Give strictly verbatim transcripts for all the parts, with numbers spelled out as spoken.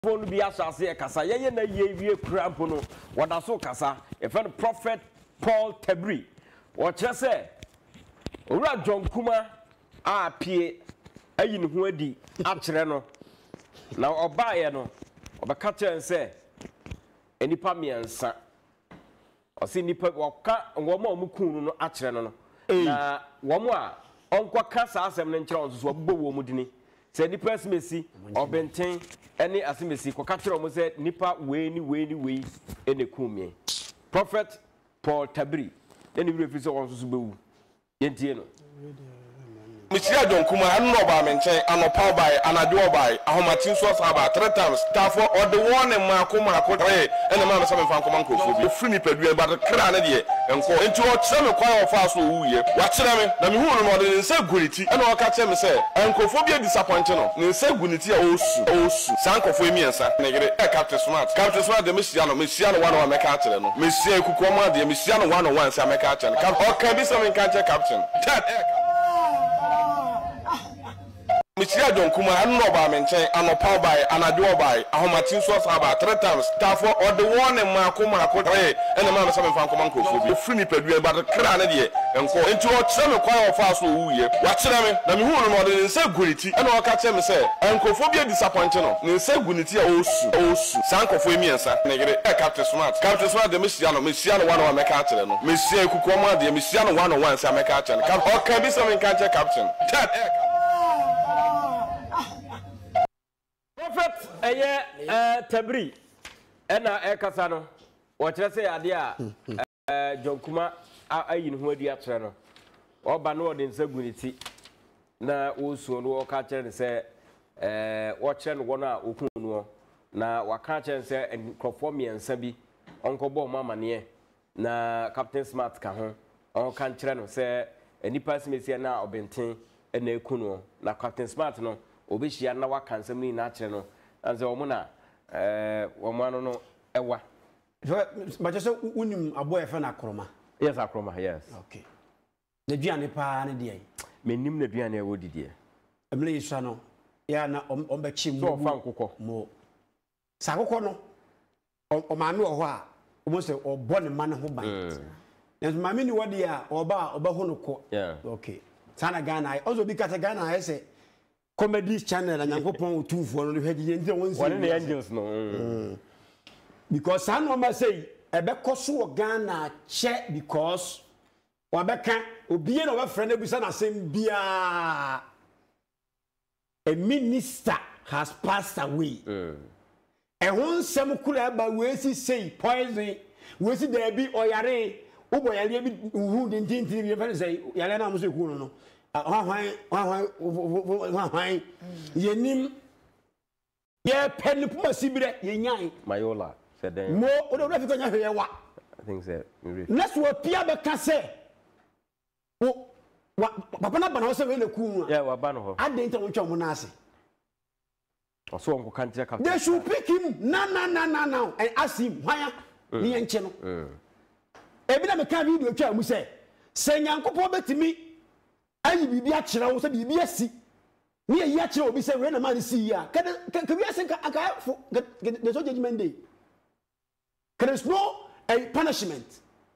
phone be asase kasa ye na ye wie krampo no wada so kasa e friend prophet Paul Tabri wo kire se owura John Kumah a pie ayi ne ho adi a kire no na obaye no obeka kire se enipa miensa osi nipa woka womo omukunu no a kire no na womo a onkwa kasa asem ne nkire onso so obbo wo mu dini se nipa simesi obenten eni asimesi ko katro mo se nipa we ni we ni we ene kumie prophet Paul Tabri eni bi refi so won so bewu yentie no Mister John Kumah anu oba menchen anopa bai anadwo bai ahomatin so saba three times tafo or the one ma ko ma ko eh ene ma so me fan ko man ko fo bi free ni padua ba kra na de enko enti o kire me kwan ofa so wuye wa kire me na me hu no no de nse guriti ene o ka kire me se enkofo bi disappoint no ne nse guniti a osu osu sankofo emiensa ne gere e captain smart captain smart de mesia no mesia no one o meka kire no mesia ekuko ma de mesia no one o one se meka kire no o ka bi so me ka kire captain that Mister John Kumah anu oba menchen anopa bai anadwo bai ahomatin so saba three times tafo or the one ma ko ma ko eh ene ma so me fan ko man ko fo bi free ni padua ba kra na de enko enti o kire me kwan ofa so wuye wa kire me na me hu no de nse guriti ene o ka kire me se enkofo bi disappoint no ne nse guniti a osu osu sankofo emiensa ne gere e captain smart captain smart de mesia no mesia no one o meka kire no mesia ekuko ma de mesia no one o one se meka kire no o ka bi so me ka kire captain that prophet eye eh Tabri ena e kasa no wo kire se ade a eh John Kumah ayi ne ho adi a kire no oba no de nsaguniti na wo suo no wo ka kire ne se eh wo kire no wono a okunu no na waka kire se enkrofo miensa bi onkobo mamane na captain smart ka ho on kan kire no se enipa simesi na obenten na ekunu na captain smart no obehia na waka nsem ni na kire no anze omo na eh omo ano no ewa but just unim aboy fe na kroma yes akroma yes okay na duane pa na de menim na duane e wodidie emle yisha no ya na ombe chi mu so fa nkokọ mo sa kokọ no o ma me ho a omo se obo ne ma ne ho ban na ma me ni wodi a oba oba ho no ko yeah okay sana Ghana also bi kata Ghana I say comedy channel and Yankopon two for no hedi nti won say one the angels no mm. Because san no ma say e be koso Ghana che because wa be kan obiye no be friend ebusa na sem bia a minister has passed away mm. E hon sem kula ba we si say poison we si there be oyare ubo yale bi hu de ntinti bi fe say yale na mo say ku no no hwan hwan hwan hwan yenim ye pen puma sibire ye nyan mayola said then mo o do fi ko nya hwe wa I think say let's wo pia be ka say wo papa na bana wo say we le ku mu yeah wa ba no ho ade nta wo twa mo na ase oso onko kan tira captain they should pick him na na na na now and ask him hwan ni ye nche no e bi na me ka video twa mu say se nyankopon betimi ayi bibi a kire wo se bibi asi ni ayi a kire obi se we na man si ya ka ka wi ase ka aka the so judgment day there is no a punishment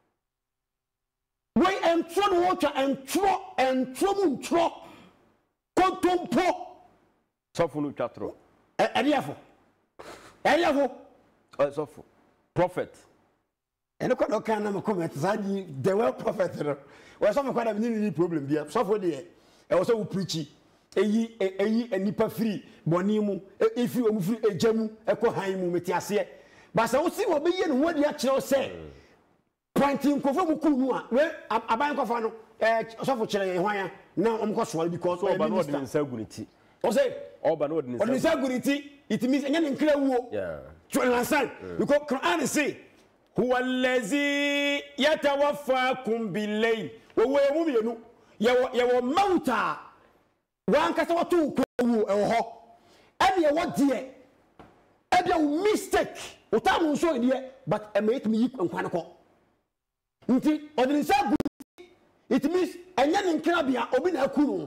we entro no watch entro entro mu ntro kontompo sofu no twatro e eriafo eriafo o sofu prophet ene kwa do kan na me comment sadi the well prophet no we so me kwa da ni ni problem bia so for there e wo so wo preach eyi eyi enipa free boni mu ifi o mu free ejamu ekọ han mu metiase ba sa wo si wo be ye no wodi a kire o se pointing kofo mu kunu a we aban kofa no eh so for kire ye hwan na om ko so because so ba no de nsaguniti o say oba no de nsaguniti it means enya nkra wuo yeah to understand because Quran say huwa allazi yatawaffakum bil-layl wo wo mu bienu ye ye wo mauta wan kasa watu ko wu e ho e ye wo de e be mistake utamu so de but e make me nkwan ko nti odin sa it means enya nkra bia obi na akuru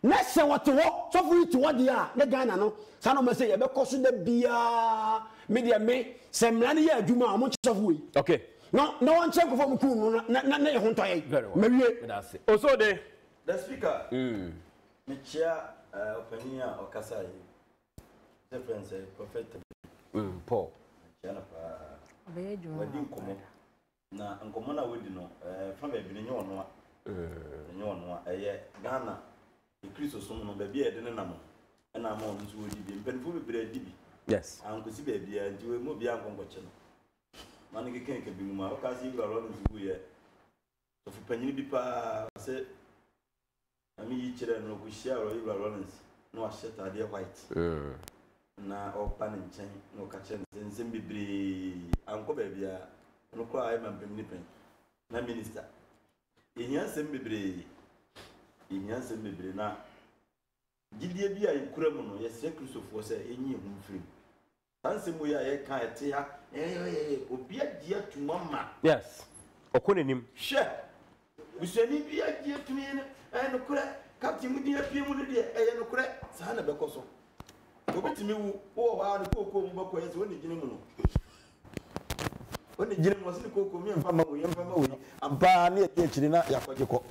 na se what wo so for it what dia na Ghana no sa no me say e be koso da bia me dia me se mra ne ya adwuma mo chefo yi okay no no one check for mku no na na e ho toye ma wie that's it also the the speaker mm me chia opinion okasa yi difference prophet mm Paul chia na pa be adwuma wadi nkomo na nkomo na wadi no eh fa ba bi ne nyo no a eh nyo no a eye Ghana e Kristo so no ba bi e de ne nam e na ma onu so wadi bi mpenfo bebre adi bi yes ankosi ba bia nti we mo bia nkonkoche no mani ke ken ke bi mu ma okasi bi ro no so ye so fu panyin bi pa se ami yi kire no ko shia ro Ibra Lawrence no ahye tade white mm na o pan nchen no ka chen nsem bibre anko ba bia no ko ai man pemni pen na minister ehia nsem bibre ehia nsem bibre na gidie bi a ikura mu no yese Kristofo se enyi hu mfiri nsem wo ya ye kan ete ha eh obi agia tuma ma yes okonenim hwe busani bi agia tumi ne eh no kura captain mu di apie mu no de eh no kura sa na bekoso obetimi wu wo wa ne kokko mu bako yese woni gine mu no woni gine mu wasi kokko mi mfa ma wo yemfa ma wo ampa ne e chiri na yakoje ko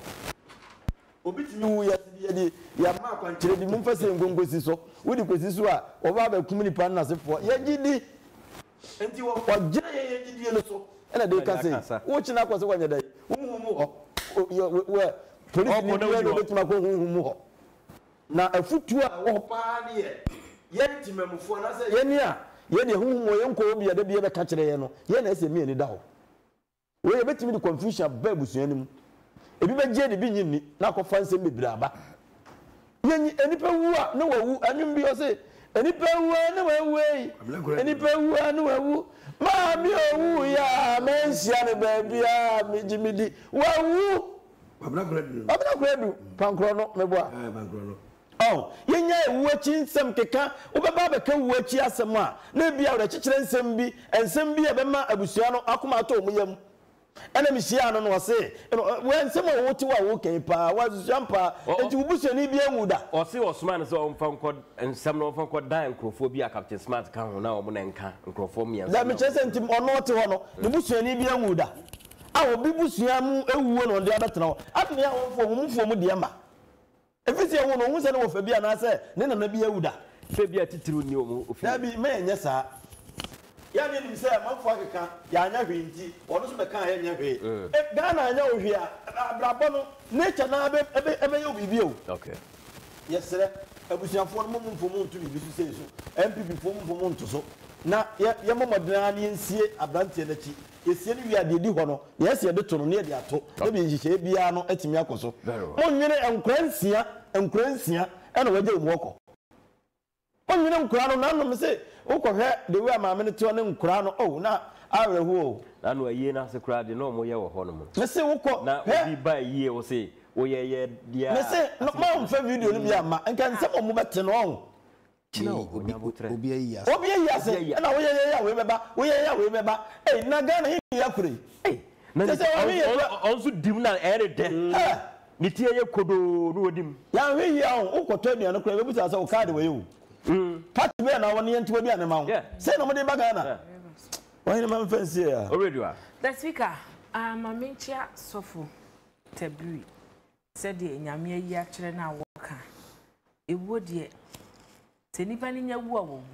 obetimi wu ya di di ya ma kwankyere di mu mfa se ngongosi so wodi kosi so a oba ba kum ni pan na sefo ya gidi enti wo ko gina ye ye gidi no so ena de ka se wo china kwase kwanya dai wo mu mu ho we police ni we no betuma ko hu mu ho na afutu a wo pa ne ye ye timamufo na se ye ni a ye de hu mu ye nko obi ya de bi be ka kire ye no ye na ese mi ni da ho we ye betimi di confusion ba busuani mu ebi be je de bi nyini na ko fanse bebira aba yenyi enipa wu a na wawu anum bi o se enipa wu na wawu ei enipa wu na wawu ma mi owu ya mensia ne ba bia mi jimidi wawu abna gredu abna gredu pankro no meboa eh pankro no oh yenya ewu achi nsem keka obeba be ka wu achi asem a na bia wo kikire nsem bi ensem bi e be ma abusua no akoma ato mu yam ena mi hia no no se we nsem wo woti wa wo kan pa wa zuampa enti ubusua ni bi enwuda o se Osman so on fan kod nsem no fan kod dan nkrofo bi a Captain Smart kan ho na o mo na nka nkrofo mi da mi chese enti ono te ho no de busua ni bi enwuda a obi busua mu ewuo no de abetena ho atne ya wo fo mu fo mu de ma efisi ewu no hu se no wo fa bi ana se ne na na bi ewuda fe bi atitiru ni o mu ofi da bi me nya sa ya ni nim se manfo akeka ya anya hwe nti ono so be kan ya nya hwe e Ghana anya o hwe a abrabo no nature na be ebe ebe yo bibi o okay yesere abusiafo no mum mfomu ntu bibi so sei so M P P fomu mfomu ntu so na ye momodena ne nsie abrantie na chi yesie ni wi ade di ho no yesie de to no ne de ato e bi nhihye bia no atimi akoso monwene enkransia enkransia e na waje mu okọ monwene nkura no na no se ukohwe de wi amaame ne to ne nkura no oh na awehu o na no aye na se kura de no mo ye wo ho no mo me se ukọ na obi ba ye wo se wo ye ye dia me se no ma mfa video no bi ama nka nsem mo bete no on china obi ayi ya obi ayi ase na wo ye ye ya we beba wo ye ya we beba eh na Ghana hi ya kure eh na se on so dim na ere de ni tie ye kodo no odim ya hwe ya on ukoto aduan no kure be buta se o card we yo mm party be na woni enti obi anema wo se na mo de ba Ghana why man fancy ya already wa the speaker um aminchia sofo Tabri said the nyame ayi a kire na woka ewo de se nipa ni nyawu a wo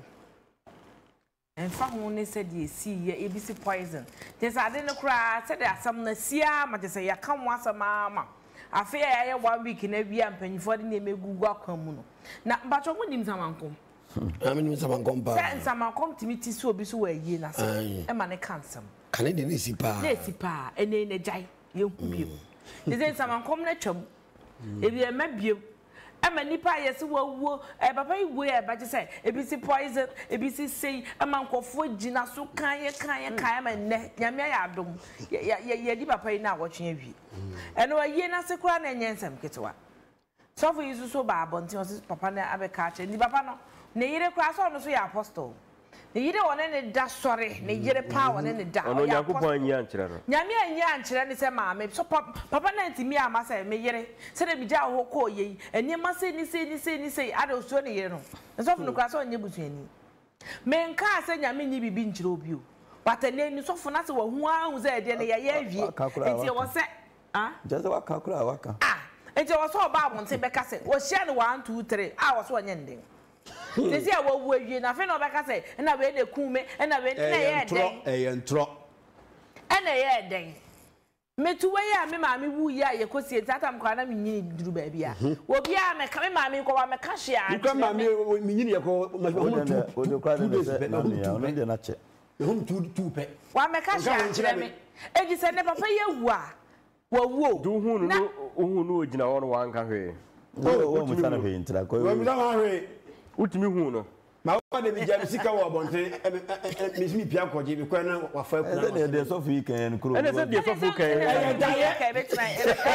enfa ho ne said the see ye ebisi poison they said ade no kra said asam na sia ma je say ya kan wo asama ma afi ya ye one week na bia mpanyifo de na emegugu akwan mu no na bacho mo nim samankom ami nim samankom pa se samankom timiti so obi so wa yie na so e ma ne kansam kane de ne sipa ne sipa ene ne jai ye hu bio de se samankom na twam e bi e ma bio ama nipa yesi wo e papa iwo e ba je say ebisi poison ebisi sei ama nkofo gina so kan ye kan ye kan ma ne nyame ya adom ye ye di papa yi na wotwe awie eno aye na se kura na nyensem ketewa so for you so ba abonti o papa na abeka che ni papa no ne yire kura so no so ya apostle ne yire wona ne da sɔre ne yire pa wona ne da ono yakopon anya nkyerɛ no nyame anya nkyerɛ ne sɛ maame so papa na ntimi ama sɛ me yire sɛ de bi gya ho kɔ yi enema sɛ ni sɛ ni sɛ ni sɛ ade osuo ne yire no nsɔfo no kra sɛ onye busuani menka sɛ nyame nyi bibi nkyerɛ obi o batane ni sɔfo na sɛ wa hu ahu sɛ de ne yɛ yɛ awie enti wɔ sɛ ah just waka kura waka ah enti wɔ sɛ ɔba abonte bɛka sɛ wɔ hyia ne one two three ah wɔ sɛ onye nden sisi a wo wo awie na fe na obeka say na we de kume na we na ye den eh ntro na ye den metu we ya me maame wu ya ye kosie tatam kwa na me nyini duru ba bia obi a me ka me maame ko wa me ka hye a ko maame me nyini ye ko ma hu tu o de kwa de se na ne ya no de na che me hu tu tu pe wa me ka hye a kyerɛ me eji se ne papa ye wu a wo wu du hu no hu no ogina wo no wanka hwe o o mu sana hwe ntira ko wo mi da hwe utimi hu no ma wa de bi jam sika wo abonte me simi pia koje bi kwa na wa fa kuna e de so fi kan kuro e de de so fu kan e da ye ka be try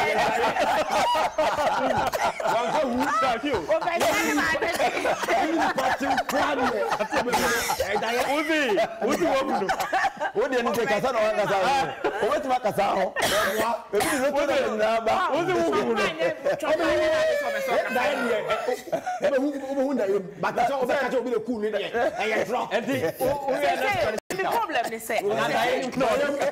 wan ko hu da ki o o ba ni ma be ni party plan e da ye uzi uzi wo bu o de ni de kasa na wa kasa o wetu ma kasa ho e bi no to de na ba uzi wo bu no da ye ni e be hu o be hu da ye ba ka so o be ka so o be le ku ni da ye e ye tro enti o o ya the problem ni say na da ye no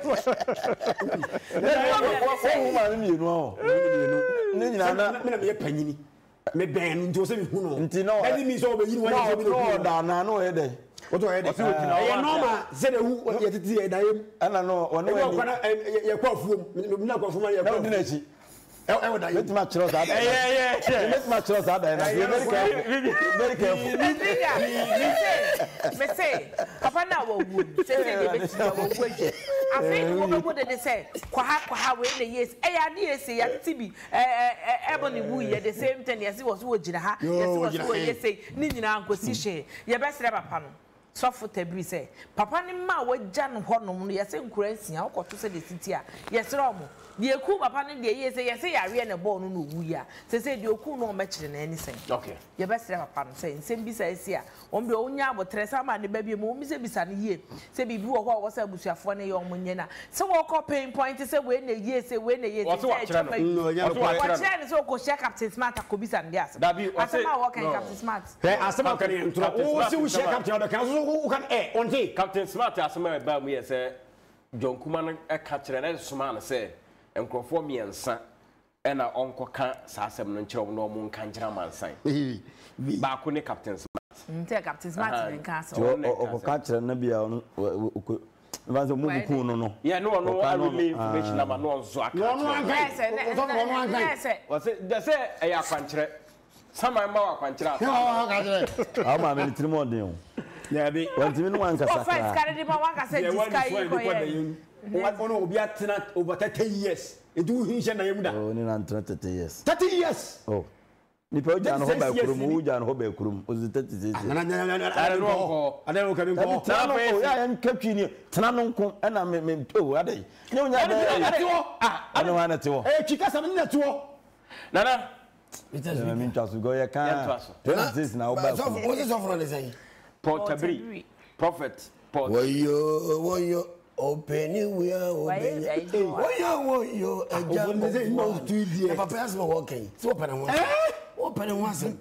o ma mi nu o ni nyina na me na me panyini me ben nti o se mi hu no nti no e mi so o be yiri wa ni so be no da na no e de o to e de e normal se de hu ye titi e da ye ana no ono e ko na ye kwa fuom mi na kwa fuom ye kwa na na chi e e da ye let ma chiro sa da eh eh eh let ma chiro sa da na very careful very careful me say papa na wo wu say say de be ti wo wu je afi wo be wo de say kwa ha kwa ha we na yes e ya de yes ya ti bi eh eh ebo ni wu ye the same thing yes wo so wo jira ha yes wo so wo yes ni nyina ankosi hye ye be sere papa no sofo Tabri say papa ni ma wo gya no honom no yes nkura nsia wo koto se de titi a yes romo de eku papa ni de yes yes ya we na ball no no wu ya say say de oku no me kire na ani sen okay ye be sere papa no say nsem bi say sia on be onya abotre sama ne ba bi mo mi se bisa ne ye se bibi wo ho wo sa busuafo ne ye o munye na se wo ko pain point se we na ye se we na ye se wa kire no wa kire no so ko share Captain Smart akobisa ndi asa asema wo kan Captain Smart he asema kan ntro o se wo share Captain oda kan so wo kan eh onti Captain Smart asema ba mu ye se John Kumah no e ka kire na soma na se enkrofo miensa e na onko ka sa asem no nkire wo no mo nka nkira mansan ba ko ne Captain nte Captain Smart den ka so o ka kire na bia no ba so mu ku no no ye no no I will information na ma no nzo aka no no anka so no no anka o se de se e ya kwankire sama ma wa kwankire asa o ka kire a ma me tirimo den o ya bi wanti mi no anka o first carry di ma wa ka say diska yi ko ye o no obi atena over thirty years edu hin hye na yemu da o ni na thirty years thirty years oh ni pe o ja no ho ba kurum o ja no ho ba kurum o thirty years na na na na na no ada no ka bi ko na no ya ya nkatwi ni tena no nko e na me me o adai ni o nya da ti wo ah ana wa na ti wo eh twika sam na ti wo na na na mi ntwa so go ya kan twenty six na o ba so what is offer on say Paul Tabri prophet Paul woyo woyo open we are open woyo woyo eja mo tu die papa has no working so open one open one say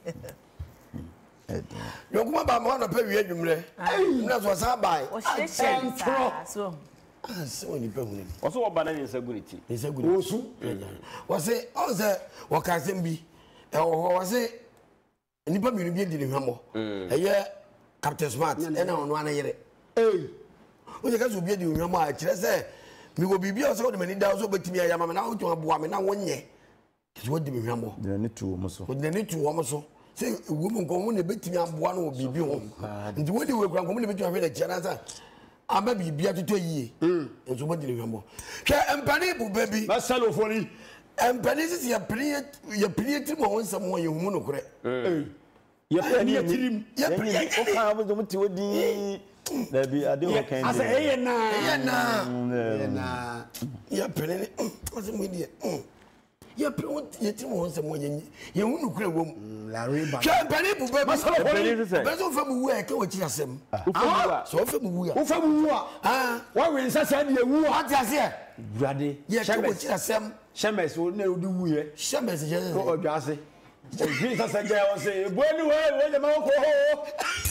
yo kuma ba mo na pe wi adwumre na so sa bai o she she so ah so ni pe hunu o so oba na nsa guniti nsa guniti o su wo say o say wo ka sem bi e wo wo say ni pa mi bi di ni hwamo e ye Captain Smart e na ono ana yere eh o je ka so bi di hwamo a kire say mi go bibia o say o de mani da o so betimi ayama me na o tun aboa me na wonye so di mi hwamo de ni tu mo so o de ni tu wo so say wo mo nko mo ne betimi aboa no bibi ho nti wo di we kran ko mo ne betimi ahwe na kire na say aba bibia tuto yie enso mo di ni hwamo hwe empani bu baby ba salo fori empani sisi ya priye ya priye ti mo won sam wo ye hu no kure eh ya pani ya tirim ya priye o ka bo mo ti wodi da bi ade o kan asa eh na ya na na ya priye ase mo di ye pe ye ti mo se mo ye ye hu nu kura wom la riba hwe mpani bu be Mpani se be so fa mu wu e ke wo chi asem ah so fa mu wu ya wo fa mu wu a ah wa we nsa sa de wu a ati ase brade ye ke wo chi asem shemes wo na odi wu ye shemes je ko odwa ase o bi nsa sa je wo se bo ni wo wo je ma ko ho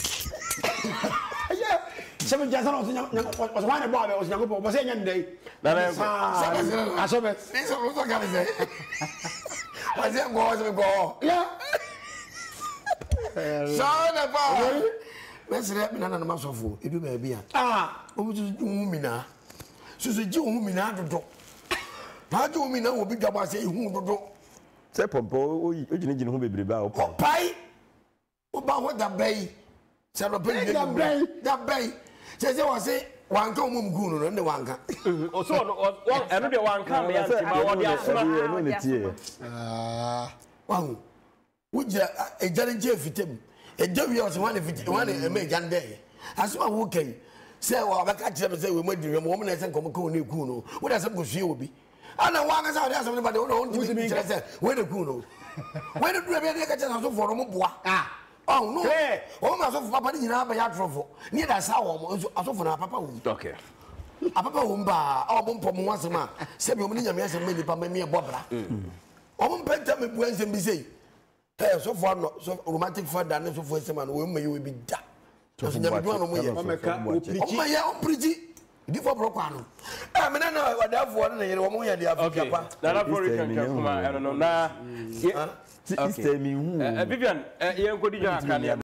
yeah shemes je sa no so nya o so wa ne bo abe o so nya ko bo se nya ndai na na a shemes ni so so ka se wa se go so go yeah so na ba mesre na na ma sofo edu ba bia ah o mu tu hu mina so so ji hu mina dodo na ji hu mina wo bi gaba se hu dodo se pompo o jini jini hu bebre ba o o pai o ba ho da bai se ro pe ni da bai da bai se se wa se wanka o mu mgu no ne wanka o so no eno de wanka me yanti ma wo de asoma no ne tie ah wahu wujja ejare je fitem ejawi o se wane fitem wane eme jande asoma wo kai se wa ba ka kire me se we mo dire mo mo na se nkom ko ne ku no wo da se ko fie obi ana wa ga sa de asoma ne ba de wo no ntimi kire se we ne ku no we ne dure be de ka kire so for mo boa ah oh no o ma so papa ni nyina ba ya trofo ni da sa wo mo so for na papa wo okay apapa wo mba o mo mpo mo wasema se bi o ni nyame asem ni pa me me bobra o mo penta me bu ansem bi sei eh so for no so romantic father ne so for asem no we me we bi da so nyame do no mo ye o meka o preach o ma ye o preach di for bro kwa no eh me na na wadafo no ye wo mo ye di afrika pa na na for kan kan kuma I don't know na Sister mi hu Vivian, eh, yen ko di jan aka ne